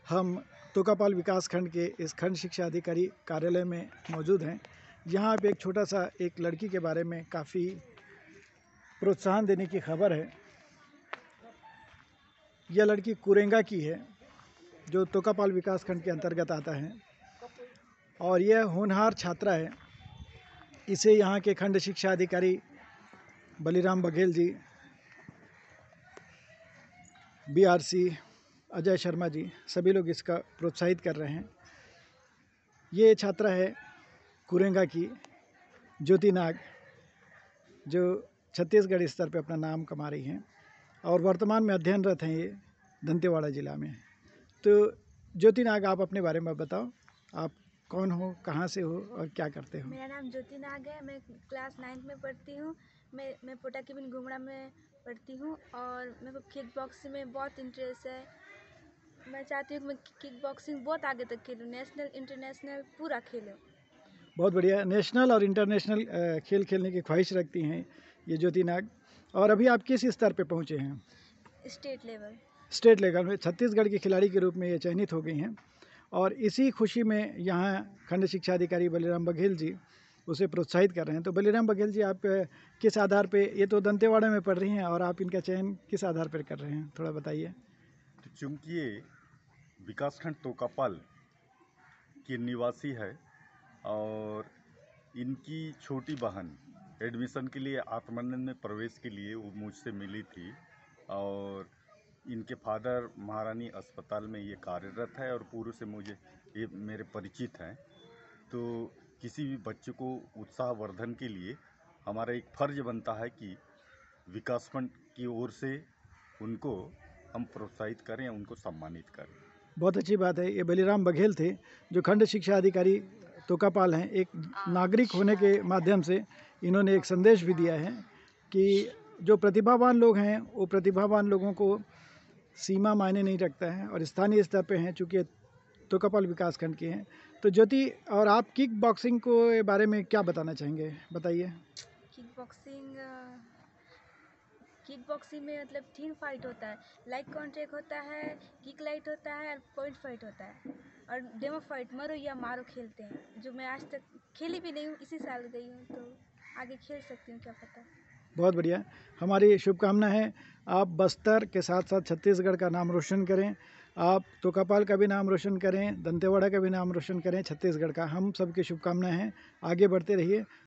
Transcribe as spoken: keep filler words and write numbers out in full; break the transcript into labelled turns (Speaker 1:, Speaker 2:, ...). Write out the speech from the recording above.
Speaker 1: हम तोकापाल विकास खंड के इस खंड शिक्षा अधिकारी कार्यालय में मौजूद हैं। यहाँ पे एक छोटा सा एक लड़की के बारे में काफ़ी प्रोत्साहन देने की खबर है। यह लड़की कुरेंगा की है, जो तोकापाल विकास खंड के अंतर्गत आता है और यह होनहार छात्रा है। इसे यहाँ के खंड शिक्षा अधिकारी Baliram Baghel ji, B R C Ajay Sharma ji, सभी लोग इसका प्रोत्साहित कर रहे हैं। ये छात्रा है कुरेंगा की ज्योति नाग, जो छत्तीसगढ़ स्तर पर अपना नाम कमा रही हैं और वर्तमान में अध्ययनरत हैं ये दंतेवाड़ा ज़िला में। तो ज्योति नाग, आप अपने बारे में बताओ, आप कौन हो, कहाँ से हो और क्या करते हो?
Speaker 2: मेरा नाम ज्योति नाग है। मैं क्लास नाइन्थ में पढ़ती हूँ। मैं मैं पोटाकीबिन घुमड़ा में पढ़ती हूँ और मेरे को किक बॉक्सिंग में बहुत इंटरेस्ट है। मैं चाहती हूँ कि मैं किक बॉक्सिंग बहुत आगे तक खेलूँ, नेशनल इंटरनेशनल पूरा खेलूँ।
Speaker 1: बहुत बढ़िया, नेशनल और इंटरनेशनल खेल खेलने की ख्वाहिश रखती हैं ये ज्योति नाग। और अभी आप किस स्तर पे पहुँचे हैं?
Speaker 2: State level.
Speaker 1: स्टेट लेवल में छत्तीसगढ़ की खिलाड़ी के रूप में ये चयनित हो गई हैं और इसी खुशी में यहाँ खंड शिक्षा अधिकारी बलिराम बघेल जी उसे प्रोत्साहित कर रहे हैं। तो बलिराम बघेल जी, आप किस आधार पे, ये तो दंतेवाड़ा में पढ़ रही हैं और आप इनका चयन किस आधार पर कर रहे हैं, थोड़ा बताइए।
Speaker 3: तो चूँकि ये विकासखंड तोकापाल की निवासी है और इनकी छोटी बहन एडमिशन के लिए आत्मानंद में प्रवेश के लिए वो मुझसे मिली थी और इनके फादर महारानी अस्पताल में ये कार्यरत है और पूर्व से मुझे ये मेरे परिचित हैं। तो किसी भी बच्चे को उत्साहवर्धन के लिए हमारा एक फ़र्ज बनता है कि विकासखंड की ओर से उनको हम प्रोत्साहित करें, उनको सम्मानित करें।
Speaker 1: बहुत अच्छी बात है। ये बलिराम बघेल थे, जो खंड शिक्षा अधिकारी तोकापाल हैं। एक नागरिक होने के माध्यम से इन्होंने एक संदेश भी दिया है कि जो प्रतिभावान लोग हैं, वो प्रतिभावान लोगों को सीमा मायने नहीं रखता है और स्थानीय स्तर पे हैं, चूँकि तोकापाल विकास खंड के हैं। तो ज्योति, और आप किक बॉक्सिंग के बारे में क्या बताना चाहेंगे, बताइए।
Speaker 2: किक बॉक्सिंग किक बॉक्सिंग में मतलब टीम फाइट होता है, लाइक कॉन्ट्रैक्ट होता है, किक लाइट होता है और पॉइंट फाइट होता है और डेमो फाइट मरो या मारो खेलते हैं, जो मैं आज तक खेली भी नहीं हूँ। इसी साल गई हूँ, तो आगे खेल सकती हूँ, क्या पता।
Speaker 1: बहुत बढ़िया, हमारी शुभकामना है आप बस्तर के साथ साथ छत्तीसगढ़ का नाम रोशन करें, आप तोकापाल का भी नाम रोशन करें, दंतेवाड़ा का भी नाम रोशन करें, छत्तीसगढ़ का। हम सबकी शुभकामनाएं हैं, आगे बढ़ते रहिए।